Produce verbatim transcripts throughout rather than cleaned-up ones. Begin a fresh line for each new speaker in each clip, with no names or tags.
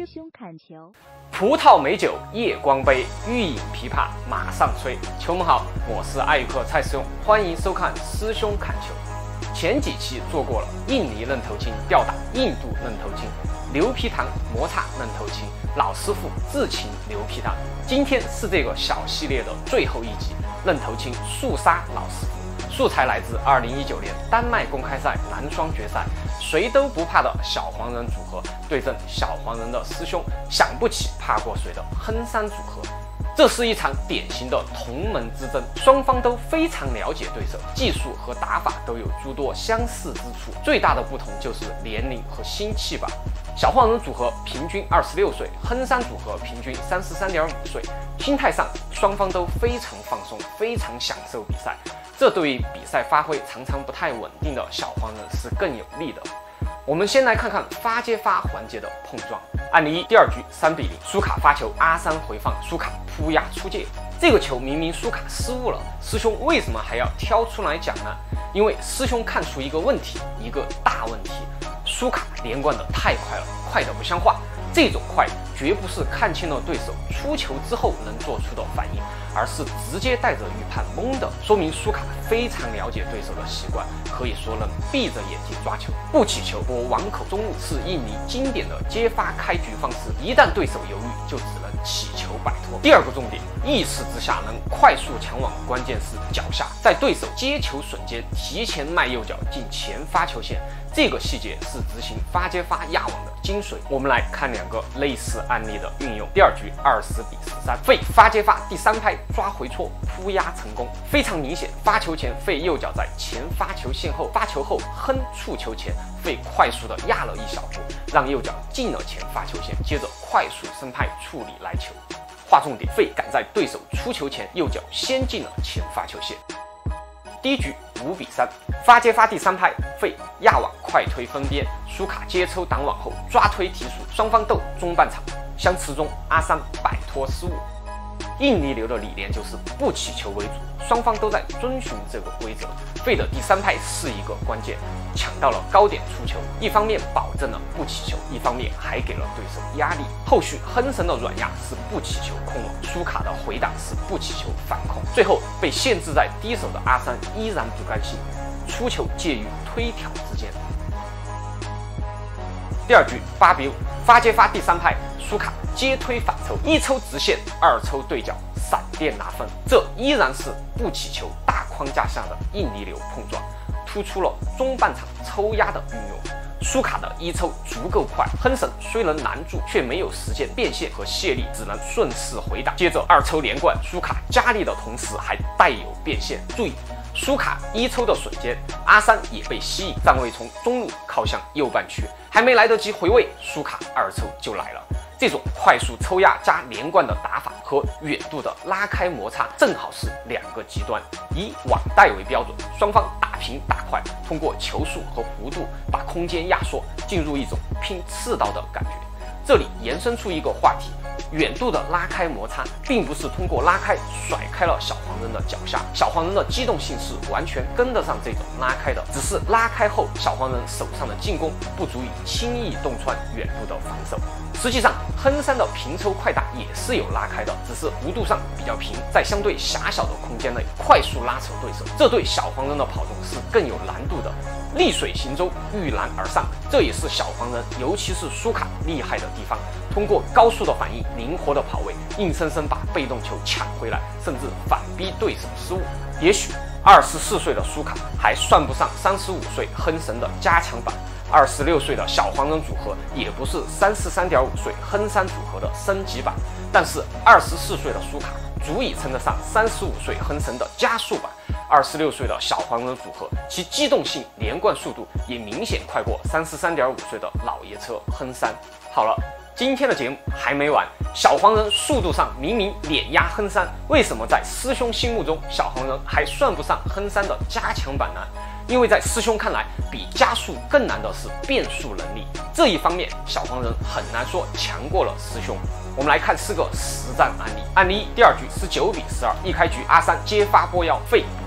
师兄砍球，
葡萄美酒夜光杯，欲饮琵琶马上催。球们好，我是爱羽客蔡师兄，欢迎收看师兄砍球。前几期做过了印尼愣头青吊打印度愣头青，牛皮糖摩擦愣头青，老师傅自擒牛皮糖。今天是这个小系列的最后一集，愣头青速杀老师傅。素材来自二零一九年丹麦公开赛男双决赛，谁都不怕的小黄人组合对阵小黄人的师兄想不起怕过谁的亨山组合。这是一场典型的同门之争，双方都非常了解对手，技术和打法都有诸多相似之处，最大的不同就是年龄和心气吧。小黄人组合平均二十六岁，亨山组合平均三十三点五岁，心态上双方都非常放松，非常享受比赛，这对于比赛发挥常常不太稳定的小黄人是更有利的。我们先来看看发接发环节的碰撞。案例一，第二局三比零，苏卡发球阿三回放，苏卡扑压出界。这个球明明苏卡失误了，师兄为什么还要挑出来讲呢？因为师兄看出一个问题，一个大问题，苏卡连贯的太快了，快得不像话。这种快绝不是看清了对手出球之后能做出的反应，而是直接带着预判懵的，说明苏卡非常了解对手的习惯，可以说能闭着眼睛抓球，不起球或网口中路是印尼经典的接发开局方式，一旦对手犹豫就只能起球摆脱。第二个重点，意识之下能快速抢网，关键是脚下，在对手接球瞬间提前迈右脚进前发球线，这个细节是执行发接发压网的精髓。我们来看两个类似案例的运用。第二局二十比十三，费发接发第三拍抓回戳扑压成功，非常明显，发球前费右脚在前发球线后，发球后哼触球前，费快速的压了一小步，让右脚进了前发球线，接着快速伸拍处理来球。划重点，费赶在对手出球前，右脚先进了前发球线。第一局五比三，发接发第三拍，费压网快推分边，苏卡接抽挡网后抓推提速，双方斗中半场，相持中阿三摆脱失误。印尼流的理念就是不起球为主，双方都在遵循这个规则。费的第三拍是一个关键，抢到了高点出球，一方面保证了不起球，一方面还给了对手压力。后续亨神的软压是不起球控网，苏卡的回挡是不起球反控，最后被限制在低手的阿三依然不甘心，出球介于推挑之间。第二局八比五，发接发第三拍，苏卡接推反抽，一抽直线，二抽对角，闪电拿分。这依然是不起球大框架下的印尼流碰撞，突出了中半场抽压的运用。苏卡的一抽足够快，亨神虽能拦住，却没有时间变现和卸力，只能顺势回挡。接着二抽连贯，苏卡加力的同时还带有变现。注意，苏卡一抽的瞬间，阿三也被吸引，站位从中路靠向右半区，还没来得及回位，苏卡二抽就来了。这种快速抽压加连贯的打法和远度的拉开摩擦，正好是两个极端。以网带为标准，双方打平打快，通过球速和弧度把空间压缩，进入一种拼刺刀的感觉。这里延伸出一个话题，远度的拉开摩擦并不是通过拉开甩开了小黄人的脚下，小黄人的机动性是完全跟得上这种拉开的，只是拉开后小黄人手上的进攻不足以轻易洞穿远度的防守。实际上亨山的平抽快打也是有拉开的，只是弧度上比较平，在相对狭小的空间内快速拉扯对手，这对小黄人的跑动是更有难度的。逆水行舟，遇难而上，这也是小黄人尤其是苏卡厉害的地方，通过高速的反应，灵活的跑位，硬生生把被动球抢回来，甚至反逼对手失误。也许二十四岁的苏卡还算不上三十五岁亨神的加强版，二十六岁的小黄人组合也不是三十三点五岁亨山组合的升级版，但是二十四岁的苏卡足以称得上三十五岁亨神的加速版。二十六岁的小黄人组合，其机动性、连贯速度也明显快过三十三点五岁的老爷车亨山。好了，今天的节目还没完，小黄人速度上明明碾压亨山，为什么在师兄心目中小黄人还算不上亨山的加强版呢？因为在师兄看来，比加速更难的是变速能力，这一方面小黄人很难说强过了师兄。我们来看四个实战案例。案例一，第二局十九比十二，一开局阿三接发拨腰，费补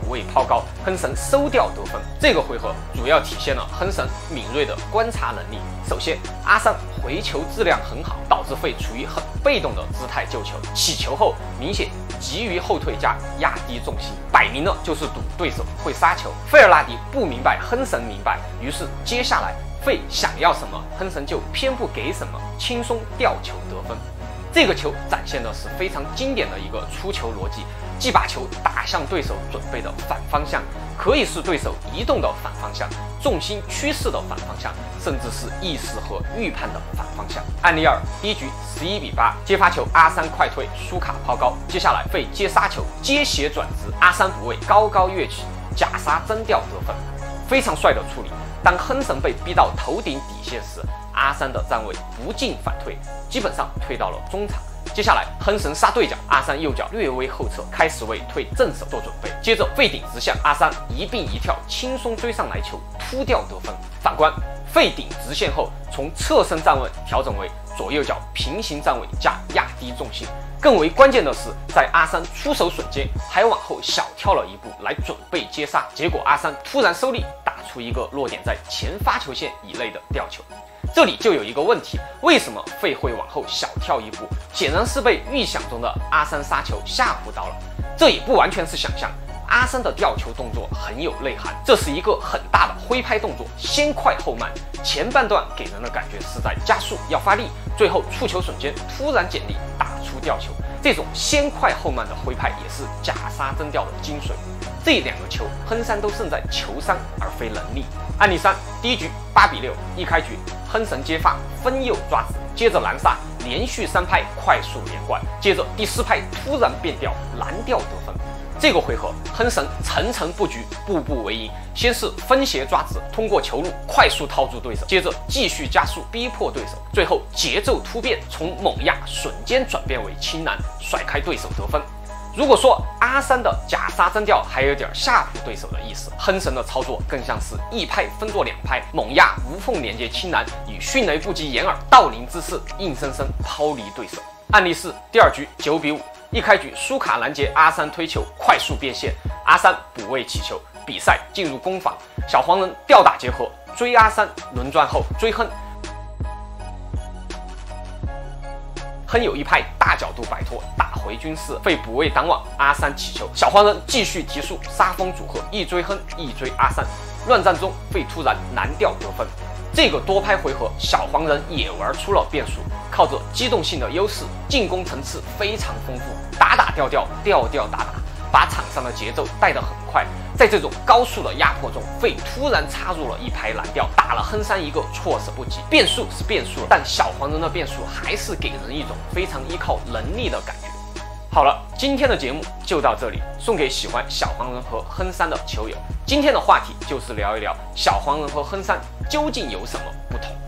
补位抛高，亨神收掉得分。这个回合主要体现了亨神敏锐的观察能力。首先，阿三回球质量很好，导致费处于很被动的姿态救球，起球后明显急于后退加压低重心，摆明了就是赌对手会杀球。费尔拉迪不明白，亨神明白，于是接下来费想要什么，亨神就偏不给什么，轻松吊球得分。这个球展现的是非常经典的一个出球逻辑，既把球打向对手准备的反方向，可以是对手移动的反方向，重心趋势的反方向，甚至是意识和预判的反方向。案例二，第一局十一比八，接发球阿三快推，舒卡抛高，接下来费接杀球，接斜转直，阿三补位高高跃起，假杀真吊得分，非常帅的处理。当亨神被逼到头顶底线时，阿三的站位不进反退，基本上退到了中场。接下来亨神杀对角，阿三右脚略微后撤，开始为退正手做准备。接着费顶直向，阿三一并一跳，轻松追上来球，突吊得分。反观费顶直线后，从侧身站位调整为左右脚平行站位加压低重心。更为关键的是，在阿三出手瞬间，还往后小跳了一步来准备接杀，结果阿三突然收力，打出一个落点在前发球线以内的吊球。这里就有一个问题，为什么费会往后小跳一步？显然是被预想中的阿三杀球吓唬到了。这也不完全是想象，阿三的吊球动作很有内涵，这是一个很大的挥拍动作，先快后慢。前半段给人的感觉是在加速要发力，最后触球瞬间突然减力打出吊球。这种先快后慢的挥拍也是假杀真吊的精髓。这两个球亨三都胜在球商而非能力。案例三，第一局八比六，一开局亨神接发分右抓直，接着拦杀，连续三拍快速连贯，接着第四拍突然变调拦吊得分。这个回合亨神层层布局，步步为营，先是分斜抓直，通过球路快速套住对手，接着继续加速逼迫对手，最后节奏突变，从猛压瞬间转变为轻拦，甩开对手得分。如果说阿三的假杀真吊还有点吓唬对手的意思，亨神的操作更像是一拍分作两拍，猛压无缝连接轻拦，以迅雷不及掩耳盗铃之势硬生生抛离对手。案例四，第二局九比五，一开局舒卡拦截阿三推球快速变线，阿三补位起球，比赛进入攻防，小黄人吊打结合，追阿三，轮转后追亨。亨有一拍大角度摆脱打回均势，费补位挡网，阿三起球，小黄人继续提速杀锋组合，一追亨一追阿三，乱战中费突然难吊得分。这个多拍回合，小黄人也玩出了变数，靠着机动性的优势，进攻层次非常丰富，打打吊吊，吊吊打打，把场上的节奏带得很快。在这种高速的压迫中，费突然插入了一拍拦吊，打了亨三一个措手不及。变数是变数，但小黄人的变数还是给人一种非常依靠能力的感觉。好了，今天的节目就到这里，送给喜欢小黄人和亨三的球友。今天的话题就是聊一聊小黄人和亨三究竟有什么不同。